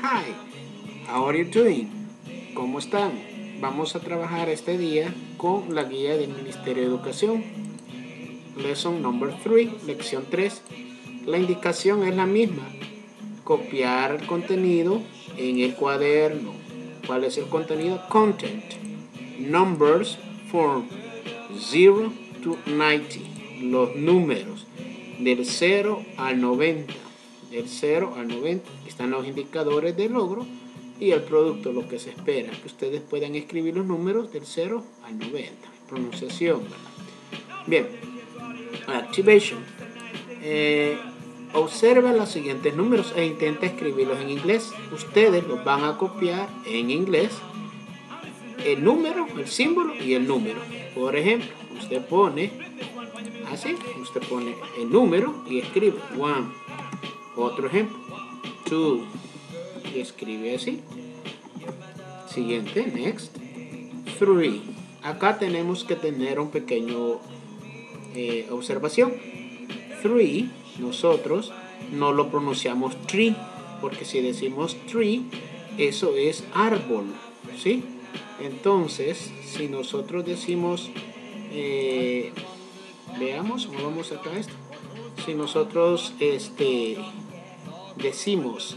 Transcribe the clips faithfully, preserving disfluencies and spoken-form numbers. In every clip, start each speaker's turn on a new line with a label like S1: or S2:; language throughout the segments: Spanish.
S1: Hi, how are you doing? ¿Cómo están? Vamos a trabajar este día con la guía del Ministerio de Educación. Lesson number three, lección tres. La indicación es la misma. Copiar el contenido en el cuaderno. ¿Cuál es el contenido? Content. Numbers from zero to ninety. Los números del cero al noventa. Del cero al noventa están los indicadores de logro y el producto, lo que se espera, que ustedes puedan escribir los números del cero al noventa. Pronunciación, ¿verdad? Bien. Activation. Eh, observa los siguientes números e intenta escribirlos en inglés. Ustedes los van a copiar en inglés. El número, el símbolo y el número. Por ejemplo, usted pone así, usted pone el número y escribe one. Otro ejemplo, two, y escribe así. Siguiente, next, three. Acá tenemos que tener un pequeño eh, observación. Three, nosotros no lo pronunciamos tree, porque si decimos tree, eso es árbol, ¿sí? Entonces, si nosotros decimos, eh, veamos, movamos acá esto. Si nosotros este, decimos,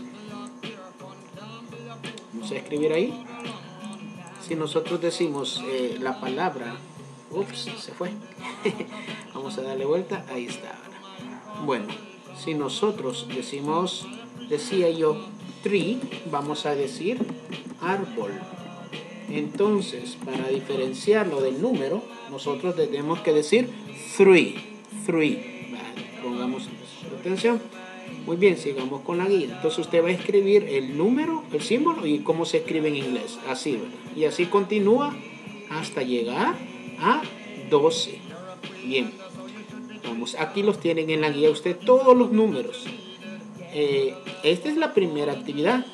S1: vamos a escribir ahí. Si nosotros decimos eh, la palabra, ups, se fue. Vamos a darle vuelta, ahí está. Bueno, si nosotros decimos, decía yo, tree, vamos a decir árbol. Entonces, para diferenciarlo del número, nosotros tenemos que decir three, three. Pongamos atención. Muy bien, sigamos con la guía. Entonces usted va a escribir el número, el símbolo y cómo se escribe en inglés. Así, ¿verdad? Y así continúa hasta llegar a doce. Bien. Vamos, aquí los tienen en la guía usted todos los números. Eh, esta es la primera actividad.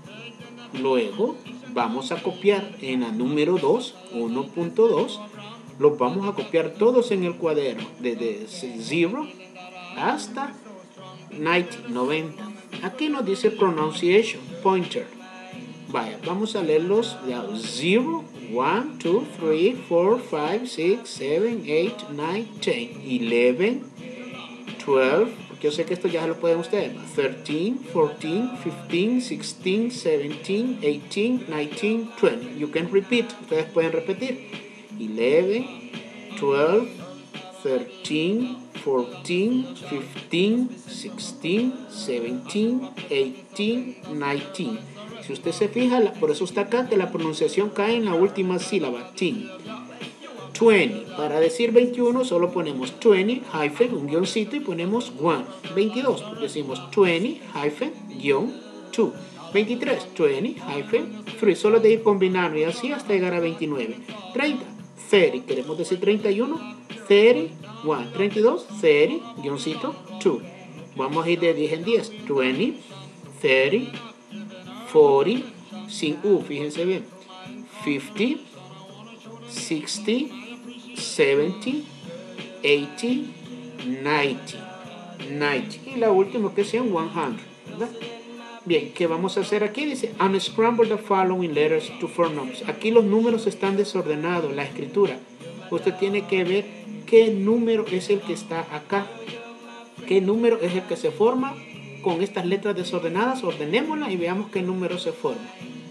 S1: Luego vamos a copiar en la número dos, uno punto dos. Los vamos a copiar todos en el cuaderno. Desde cero hasta noventa. Aquí nos dice pronunciation, pointer. Vaya, vamos a leerlos. cero, uno, dos, tres, cuatro, cinco, seis, siete, ocho, nueve, diez, once, doce, porque yo sé que esto ya lo pueden ustedes. trece, catorce, quince, dieciséis, diecisiete, dieciocho, diecinueve, veinte. You can repeat. Ustedes pueden repetir. once, doce, trece, fourteen, fifteen, sixteen, seventeen, eighteen, nineteen. Si usted se fija, por eso está acá que la pronunciación cae en la última sílaba, teen. veinte. Para decir veintiuno solo ponemos veinte, hyphen, un guioncito y ponemos one. veintidós, decimos veinte, hyphen, guión, dos. veintitrés, veinte, hyphen, tres. Solo de ir combinando y así hasta llegar a veintinueve. treinta, treinta, queremos decir treinta y uno, treinta, uno, treinta y dos, treinta, guioncito, dos. Vamos a ir de diez en diez. veinte, treinta, cuarenta, sin U, fíjense bien. cincuenta, sesenta, setenta, ochenta, noventa. noventa. Y la última que sea cien, ¿verdad? Bien, ¿qué vamos a hacer aquí? Dice, unscramble the following letters to form numbers. Aquí los números están desordenados, la escritura. Usted tiene que ver qué número es el que está acá. ¿Qué número es el que se forma con estas letras desordenadas? Ordenémoslas y veamos qué número se forma.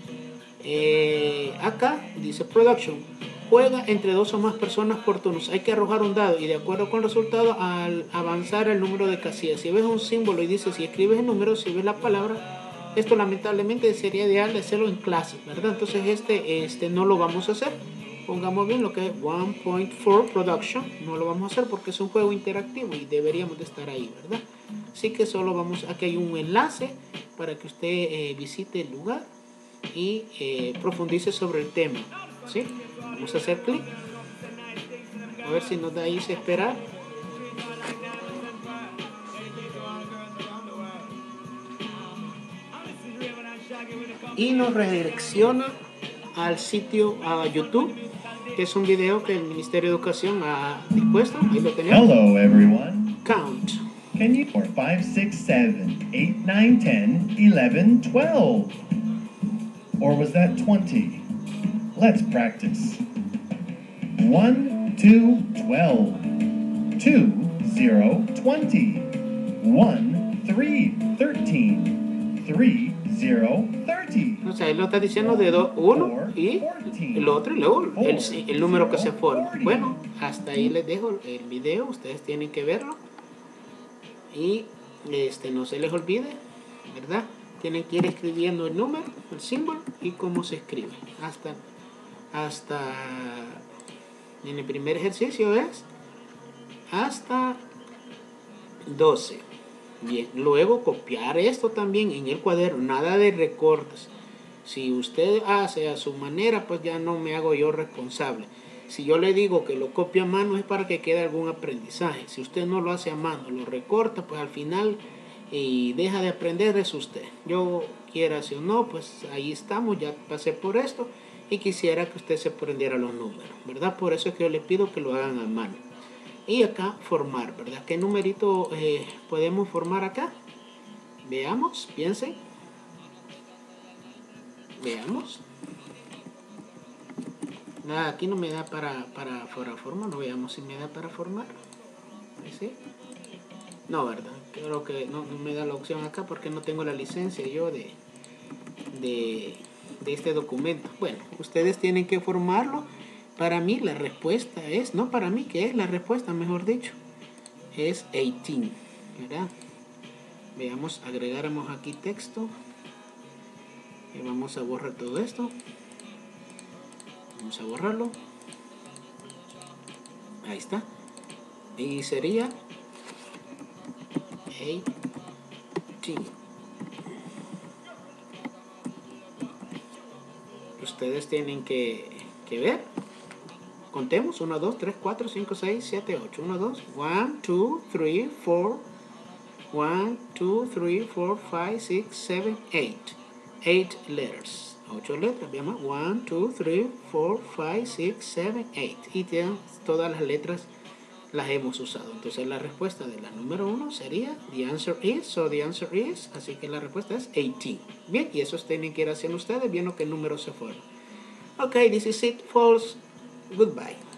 S1: Eh, acá dice production. Juega entre dos o más personas por turnos. Hay que arrojar un dado y de acuerdo con el resultado al avanzar el número de casillas. Si ves un símbolo y dice si escribes el número, si ves la palabra, esto lamentablemente sería ideal de hacerlo en clase, ¿verdad? Entonces este, este no lo vamos a hacer. Pongamos bien lo que es uno punto cuatro production. No lo vamos a hacer porque es un juego interactivo y deberíamos de estar ahí, ¿verdad? Así que solo vamos, aquí hay un enlace para que usted eh, visite el lugar y eh, profundice sobre el tema, ¿sí? Vamos a hacer clic. A ver si nos da ahí se esperar. Y nos redirecciona al sitio a YouTube, que es un video que el Ministerio de Educación ha dispuesto. Ahí lo tenemos.
S2: Hello everyone.
S1: Count.
S2: Can you for five, six, seven, eight, nine, ten, eleven, twelve? or was that twenty? Let's practice. one, two, twelve. two, zero, twenty. one, three, thirteen. three, zero, thirty.
S1: O sea, él lo está diciendo de do, uno y el otro y luego el, el número que se forma. Bueno, hasta ahí les dejo el video. Ustedes tienen que verlo. Y este no se les olvide, ¿verdad? Tienen que ir escribiendo el número, el símbolo y cómo se escribe. Hasta, hasta en el primer ejercicio es hasta doce. Bien, luego copiar esto también en el cuaderno, nada de recortes. Si usted hace a su manera, pues ya no me hago yo responsable. Si yo le digo que lo copia a mano es para que quede algún aprendizaje. Si usted no lo hace a mano, lo recorta, pues al final y deja de aprender es usted. Yo quiera si o no, pues ahí estamos, ya pasé por esto y quisiera que usted se aprendiera los números, ¿verdad? Por eso es que yo le pido que lo hagan a mano. Y acá formar, ¿verdad? ¿Qué numerito eh, podemos formar acá? Veamos, piensen. Veamos. Nada, aquí no me da para, para, para formar. No veamos si me da para formar. ¿Sí? No, ¿verdad? Creo que no, no me da la opción acá porque no tengo la licencia yo de, de, de este documento. Bueno, ustedes tienen que formarlo. Para mí la respuesta es, no para mí, que es la respuesta, mejor dicho, es dieciocho, ¿verdad? Veamos, agregáramos aquí texto. Y vamos a borrar todo esto. Vamos a borrarlo. Ahí está. Y sería dieciocho. Ustedes tienen que, que ver. Contemos. uno, dos, tres, cuatro, cinco, seis, siete, ocho. uno, dos. uno, dos, tres, cuatro. uno, dos, tres, cuatro, cinco, seis, siete, ocho. ocho letters. ocho letras. Veamos. uno, dos, tres, cuatro, cinco, seis, siete, ocho. Y tienen todas las letras las hemos usado. Entonces la respuesta de la número uno sería the answer is, so the answer is, así que la respuesta es dieciocho. Bien, y eso tienen que ir haciendo ustedes viendo qué número se forma. Ok, this is it, folks. Goodbye.